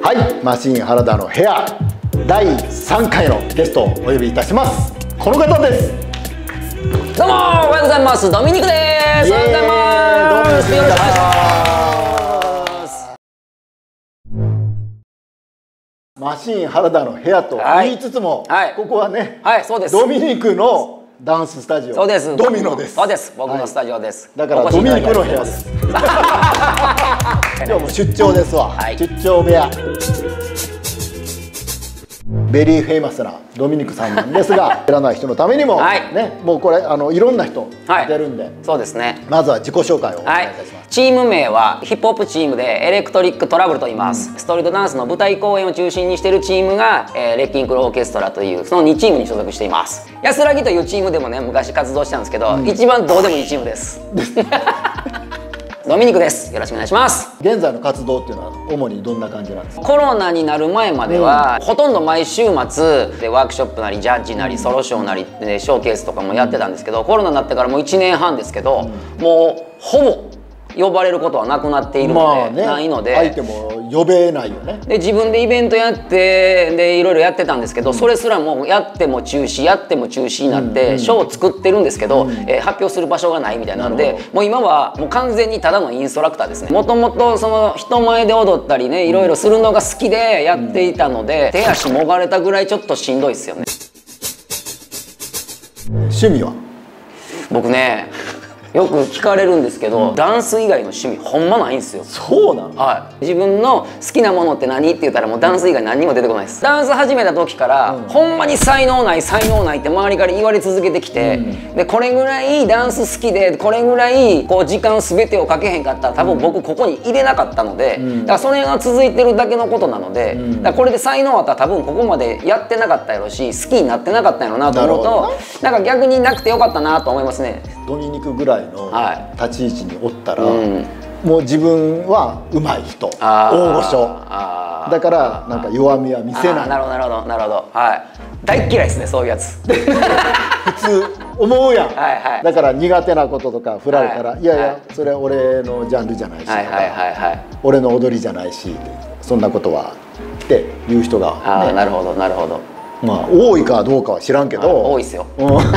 はい、マシン原田の部屋第3回のゲストをお呼びいたします。この方です。 どうもおはようございます。ドミニクです。おはようございます。よろしくお願いします。 マシン原田の部屋と言いつつも、ここはね、 そうです。 ドミニクのダンススタジオ。 そうです。 ドミノです。 そうです。僕のスタジオです。 だからドミニクの部屋です。今日も出張ですわ。出張部屋。ベリーフェイマスなドミニクさんなんですが、知らない人のためにもね、もうこれいろんな人出るんで、 そうですね。 まずは自己紹介をお願いいたします。 チーム名はヒップホップチームでエレクトリックトラブルと言います。ストリートダンスの舞台公演を中心にしているチームがレッキンクルオーケストラというその2チームに所属しています。安らぎというチームでもね昔活動したんですけど、一番どうでもいいチームです。ドミニクです。よろしくお願いします。 現在の活動っていうのは主にどんな感じなんですか？ コロナになる前までは、ほとんど毎週末でワークショップなりジャッジなりソロショーなりでショーケースとかもやってたんですけど、コロナになってからもう1年半ですけど、もうほぼ呼ばれることはなくなっているので、ないので相手も呼べないよね。で自分でイベントやってでいろいろやってたんですけど、それすらもやっても中止やっても中止になってショーを作ってるんですけど、発表する場所がないみたいなんで、もう今はもう完全にただのインストラクターですね。もともとその人前で踊ったりね、いろいろするのが好きでやっていたので、手足もがれたぐらいちょっとしんどいですよね。 趣味は？ 僕ねよく聞かれるんですけど、ダンス以外の趣味ほんまないんですよ。 そうなの？ はい。自分の好きなものって何って言ったらもうダンス以外何にも出てこないです。ダンス始めた時から、ほんまに才能ない才能ないって周りから言われ続けてきて、でこれぐらいダンス好きでこれぐらいこう時間全てをかけへんかったら多分僕ここに入れなかったので、だからそれが続いてるだけのことなので、だからこれで才能あったら多分ここまでやってなかったやろし、好きになってなかったやろなと思うと、なんか逆になくてよかったなと思いますね。 ドミニクぐらいの立ち位置におったら、もう自分は上手い人、大御所だからなんか弱みは見せない。 なるほどなるほどなるほど。はい。大嫌いですねそういうやつ。 普通思うやん。だから苦手なこととか振られたら、いやいやそれ俺のジャンルじゃないしとか、俺の踊りじゃないし、そんなことはっていう人が。 なるほどなるほど。 まあ多いかどうかは知らんけど。 多いっすよ。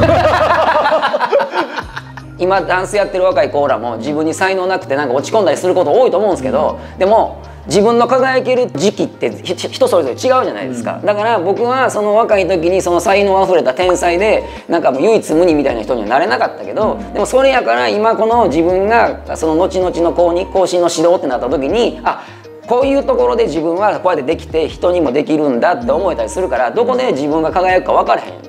今ダンスやってる若い子らも自分に才能なくてなんか落ち込んだりすること多いと思うんですけど、でも自分の輝ける時期って人それぞれ違うじゃないですか。だから僕はその若い時にその才能あふれた天才でなんかもう唯一無二みたいな人にはなれなかったけど、でもそれやから今この自分がその後々の後進の指導ってなった時に、こういうところで自分はこうやってできて人にもできるんだって思えたりするから、どこで自分が輝くか分からへん。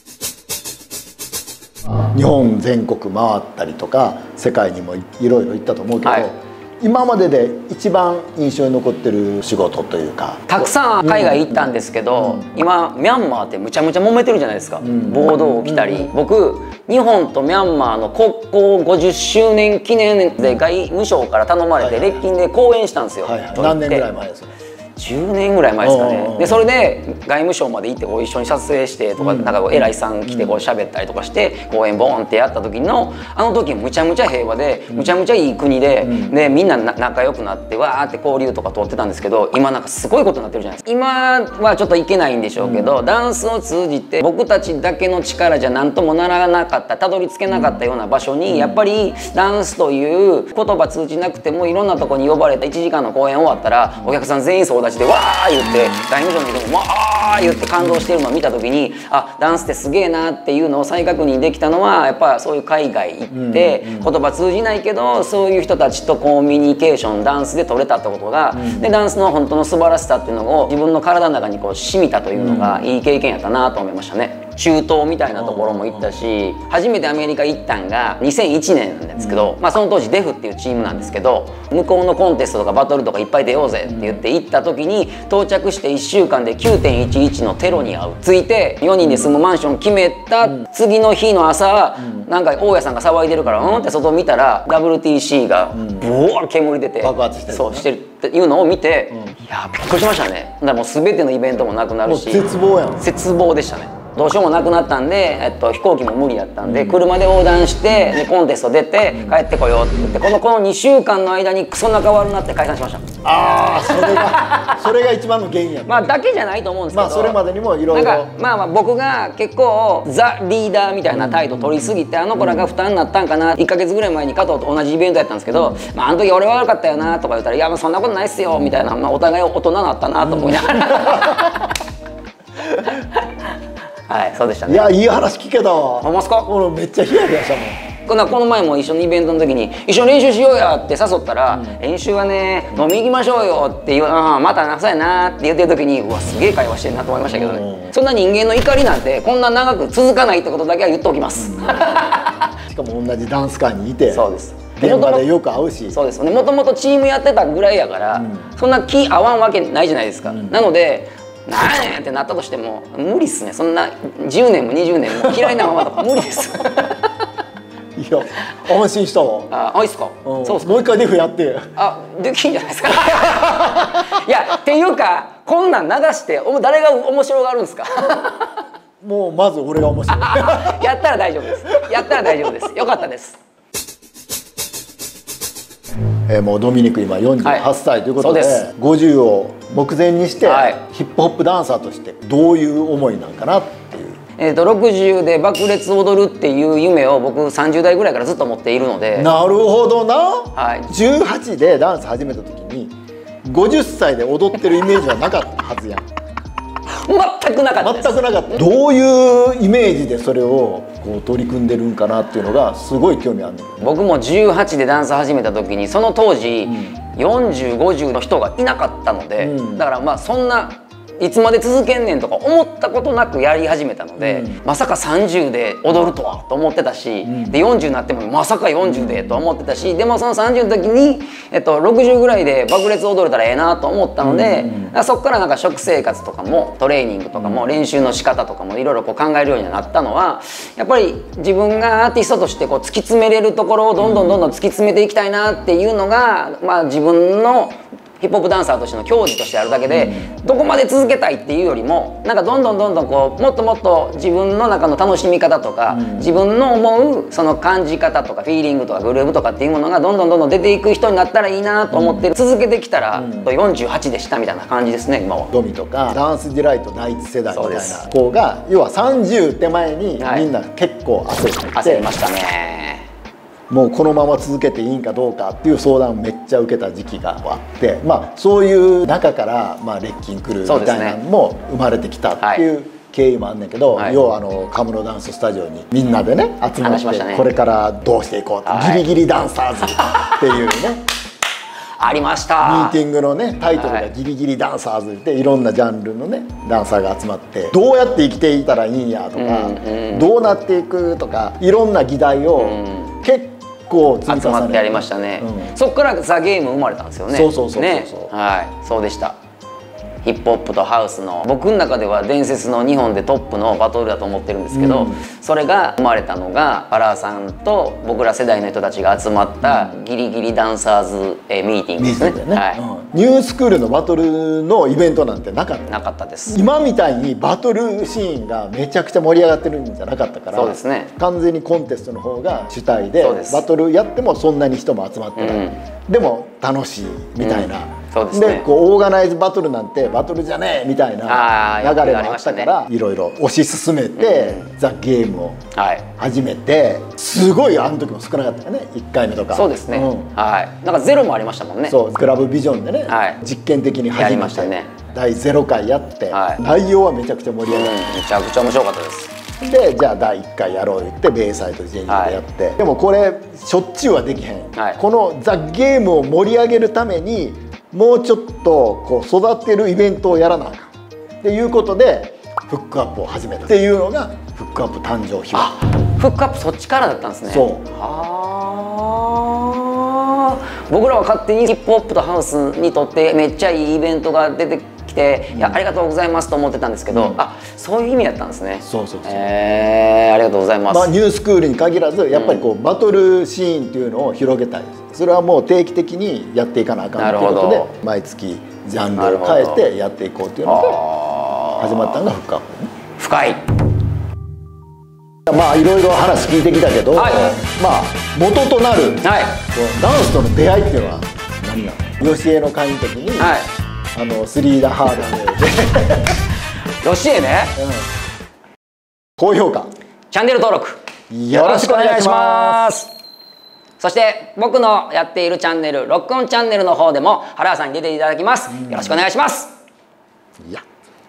日本全国回ったりとか世界にもいろいろ行ったと思うけど、今までで一番印象に残ってる仕事というか。 たくさん海外行ったんですけど、今ミャンマーってむちゃむちゃ揉めてるじゃないですか。暴動起きたり、僕日本とミャンマーの国交50周年記念で外務省から頼まれて列勤で講演したんですよ。 何年ぐらい前ですか ？10年ぐらい前ですかね。でそれで外務省まで行って一緒に撮影してとか、なんか偉いさん来て喋ったりとかして講演ボーンってやった時の時むちゃむちゃ平和でむちゃむちゃいい国で、でみんな仲良くなってわーって交流とか通ってたんですけど、今なんかすごいことになってるじゃないですか。今はちょっといけないんでしょうけど、ダンスを通じて僕たちだけの力じゃ何ともならなかった、たどり着けなかったような場所に、やっぱりダンスという言葉通じなくてもいろんなとこに呼ばれた1時間の公演終わったらお客さん全員総立ちでわー言って外務省の人もわー言って感動してるのを見た時に、ダンスってすげえなっていうのを再確認できたのは、やっぱそういう海外行って言葉通じないけどそういう人たちとコミュニケーションダンスで取れたってことが、でダンスの本当の素晴らしさっていうのを自分の体の中にこう染みたというのがいい経験やったなと思いましたね。中東みたいなところも行ったし、初めてアメリカ行ったんが2001年なんですけど、その当時デフっていうチームなんですけど、向こうのコンテストとかバトルとかいっぱい出ようぜって言って行った時に、到着して1週間で 9.11 のテロに遭う。ついて4人で住むマンション決めた次の日の朝、なんか大家さんが騒いでるからって外見たら WTC がブワー煙出て爆発してる、 そうしてるっていうのを見て、いやびっくりしましたね。だからもう全てのイベントもなくなるし、 絶望やん。 絶望でしたね。 どうしようもなくなったんで、飛行機も無理だったんで、車で横断してでコンテスト出て帰ってこようって言って、この2週間の間にクソ仲悪くなって解散しました。 ああ、それが一番の原因や。 まあだけじゃないと思うんですけど、 それまでにもいろいろまあ僕が結構ザ・リーダーみたいな態度取りすぎて、あの子らが負担になったんかな。1ヶ月ぐらい前に加藤と同じイベントやったんですけど、あの時俺は悪かったよなとか言ったら、いやそんなことないっすよみたいな、お互い大人になったなと思いながらはい、そうでしたね。 いや、いい話聞けたわ。 ほんまっすか？ 俺めっちゃヒヤヒヤしたもん。 この前も一緒にイベントの時に「一緒に練習しようや」って誘ったら「練習はね飲み行きましょうよ」って言う「またそうやな」って言ってる時に、うわすげえ会話してるなと思いましたけどね。そんな人間の怒りなんてこんな長く続かないってことだけは言っておきます。 しかも同じダンス界にいて、 そうです。 現場でよく会うし。 そうですね。もともとチームやってたぐらいやから、そんな気合わんわけないじゃないですか。なのでなんやってなったとしても無理っすね。そんな10年も20年も嫌いなままとか無理です。 いや、安心したわ。 いいっすか。 そうっすか。もう一回デフやって。 できんじゃないですか。いやっていうか、こんなん流して誰が面白がるんですか。 もうまず俺が面白い。 やったら大丈夫です。やったら大丈夫です。よかったです。 もうドミニク今48歳ということで、50を目前にして、ヒップホップダンサーとしてどういう思いなんかなっていう。 60で爆裂踊るっていう夢を僕30代ぐらいからずっと持っているので。 なるほどな。18でダンス始めた時に50歳で踊ってるイメージはなかったはずやん。 全くなかったです。 全くなかった。どういうイメージでそれをこう取り組んでるんかなっていうのがすごい興味あるんだけど。 僕も18でダンス始めた時に、その当時、40、50の人がいなかったので、だからまあそんないつまで続けんねんとか思ったことなくやり始めたので、まさか30で踊るとはと思ってたし、で40になってもまさか40でと思ってたし、でもその30の時に、60ぐらいで爆裂踊れたらええなと思ったので、そこからなんか食生活とかもトレーニングとかも練習の仕方とかもいろいろこう考えるようになったのは、やっぱり自分がアーティストとしてこう突き詰めれるところをどんどん突き詰めていきたいなっていうのが、まあ自分のヒップホップダンサーとしての矜持としてあるだけで、どこまで続けたいっていうよりも、なんかどんどんこうもっともっと自分の中の楽しみ方とか、自分の思うその感じ方とかフィーリングとかグルーヴとかっていうものがどんどん出ていく人になったらいいなと思ってる、続けてきたら48でしたみたいな感じですね今は。 ドミとかダンスディライト第一世代みたいな子が、要は30手前にみんな結構焦って焦りましたね。 もうこのまま続けていいんかどうかっていう相談をめっちゃ受けた時期があって、まあそういう中からまあレッキンクルーみたいなのも生まれてきたっていう経緯もあんねんけど、要はカムロダンススタジオにみんなでね集まって、これからどうしていこうって、ギリギリダンサーズっていうねありました。 ミーティングのねタイトルがギリギリダンサーズで、いろんなジャンルのねダンサーが集まって、どうやって生きていたらいいんやとか、どうなっていくとか、いろんな議題を結構集まってやりましたね。そこからザ・ゲーム生まれたんですよね。そうはい、そうでした。ヒップホップとハウスの僕の中では伝説の日本でトップのバトルだと思ってるんですけど、それが生まれたのがパラーさんと僕ら世代の人たちが集まったギリギリダンサーズミーティングですね。 ニュースクールのバトルのイベントなんてなかった。 なかったです。 今みたいにバトルシーンがめちゃくちゃ盛り上がってるんじゃなかったから、 そうですね、 完全にコンテストの方が主体で、バトルやってもそんなに人も集まってない、でも楽しいみたいな。でこうオーガナイズバトルなんてバトルじゃねえみたいな流れもあったから、いろいろ推し進めてザ・ゲームを始めて、すごいあの時も少なかったよね、1回目とか。 そうですね、はい、なんかゼロもありましたもんね。 そうクラブビジョンでね実験的に始めて第0回やって、内容はめちゃくちゃ盛り上がって、 めちゃくちゃ面白かったです。 でじゃあ第1回やろう言ってベイサイドジェニーでやって、でもこれしょっちゅうはできへん、このザ・ゲームを盛り上げるためにもうちょっとこう育てるイベントをやらなあかんっていうことでフックアップを始めたっていうのがフックアップ誕生秘話。 フックアップそっちからだったんですね。 そう僕らは勝手にヒップホップとハウスにとってめっちゃいいイベントが出てきて、いやありがとうございますと思ってたんですけど、そういう意味だったんですね。 そうそうそう。 ありがとうございます。 ニュースクールに限らずやっぱりこうバトルシーンっていうのを広げたいです。それはもう定期的にやっていかなあかんということで、毎月ジャンルを変えてやっていこうっていうので始まったのがフックアップね。 深い。 まあいろいろ話聞いてきたけど、まあ元となるダンスとの出会いっていうのは何なの？ヨシエの会員の時にスリーダーハードでヨシエね、 高評価、 チャンネル登録よろしくお願いします。そして僕のやっているチャンネルロックオンチャンネルの方でも原田さんに出ていただきます。よろしくお願いします。 いや